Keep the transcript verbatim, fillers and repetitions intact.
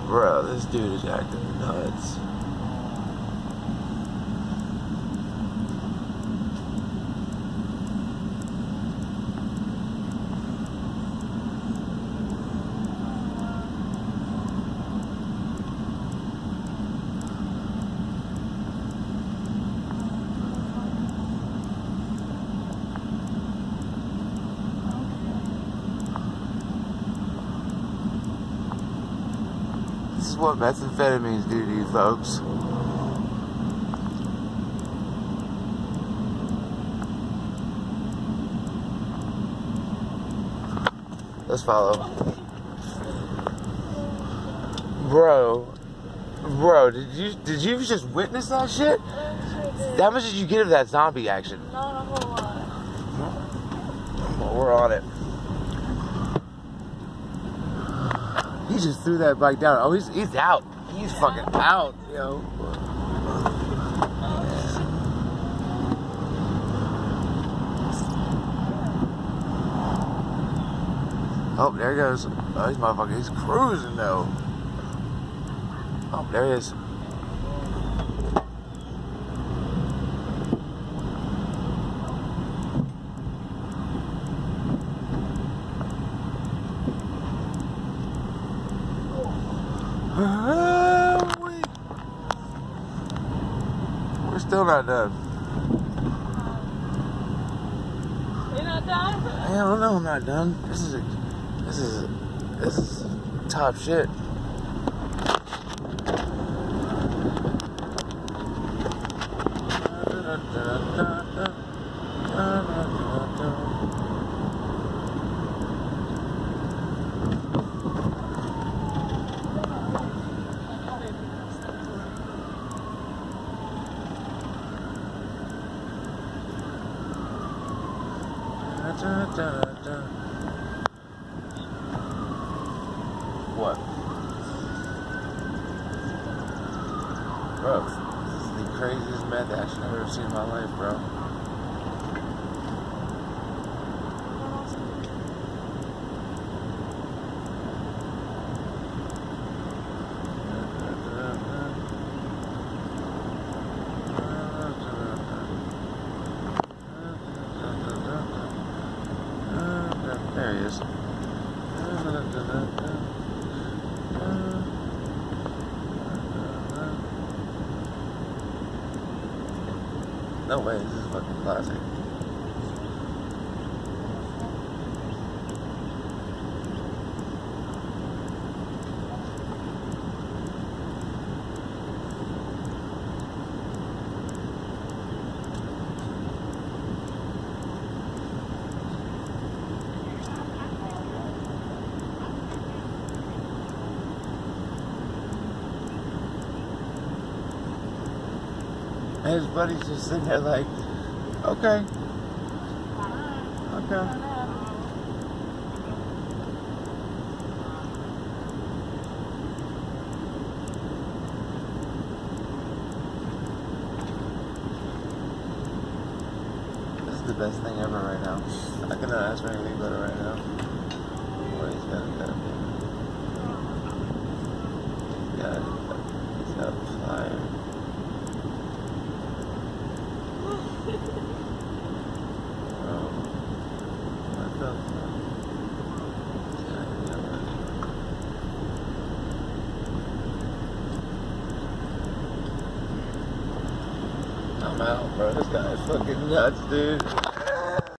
Bro, this dude is acting nuts. This is what methamphetamines do to you folks. Let's follow. Bro, bro, did you did you just witness that shit? How much did you get of that zombie action? Not a whole lot. Well, we're on it. He just threw that bike down. Oh, he's he's out. He's fucking out, yo. Oh, there he goes. Oh, he's motherfucker. He's cruising though. Oh, there he is. We're still not done. You're not done? Hell no, I'm not done. This is a, this is a, this is top shit. What? Bro, this is the craziest meth action I've ever seen in my life, bro. There he is. No way, this is fucking classic. And his buddy's just sitting there like, okay. Okay. This is the best thing ever right now. I cannot ask for anything better right now. Boy, he's got it done. Yeah, he's got fire. I'm out, bro. This guy is fucking nuts, dude.